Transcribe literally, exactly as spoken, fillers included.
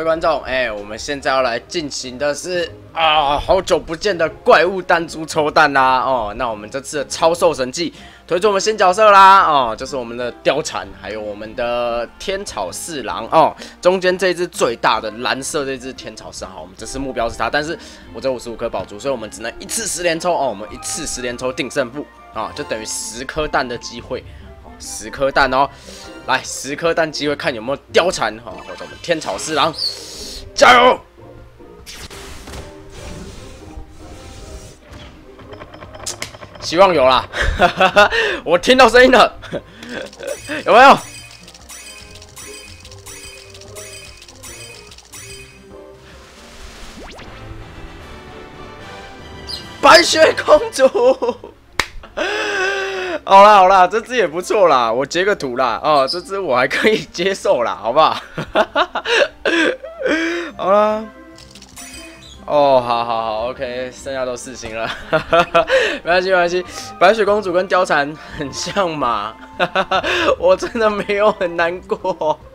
观众，哎、欸，我们现在要来进行的是啊，好久不见的怪物弹珠抽弹啦！哦，那我们这次的超兽神器推出我们新角色啦！哦，就是我们的貂蝉，还有我们的天草四郎哦。中间这只最大的蓝色这只天草四郎，好，我们这次目标是它，但是我这五十五颗宝珠，所以我们只能一次十连抽哦。我们一次十连抽定胜负啊、哦，就等于十颗蛋的机会。 十颗蛋哦，来十颗蛋机会，看有没有貂蝉哈，或者我们天草四郎，加油！希望有啦，我听到声音了，有没有？白雪公主。好啦好啦，这只也不错啦，我截个图啦，哦，这只我还可以接受啦，好不好？好啦，哦，好好好 ，OK， 剩下都四星了，没关系没关系，白雪公主跟貂蝉很像嘛，我真的没有很难过。